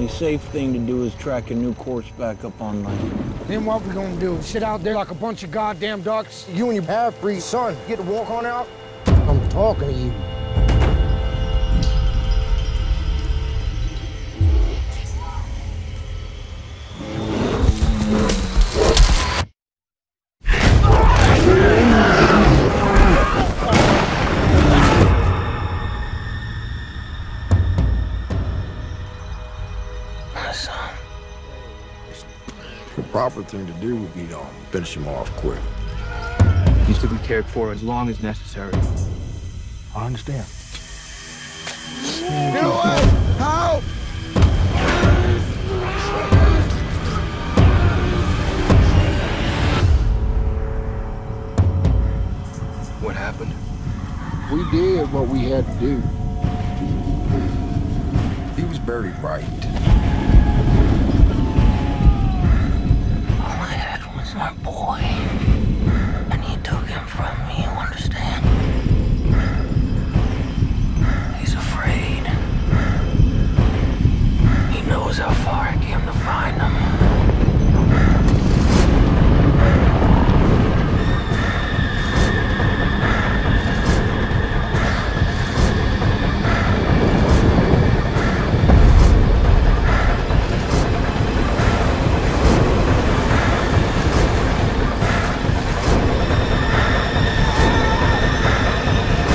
only safe thing to do is track a new course back up on land. Then what we gonna do? Sit out there like a bunch of goddamn ducks? You and your half-breed son get to walk on out? I'm talking to you. The proper thing to do would be to finish him off quick. He's to be cared for as long as necessary. I understand. Get away! Help! What happened? We did what we had to do. He was buried right. All I had was my boy, and he took him from me, you understand? He's afraid. He knows how far I came to find him.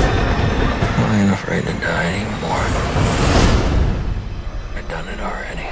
I ain't afraid to die anymore. I've done it already.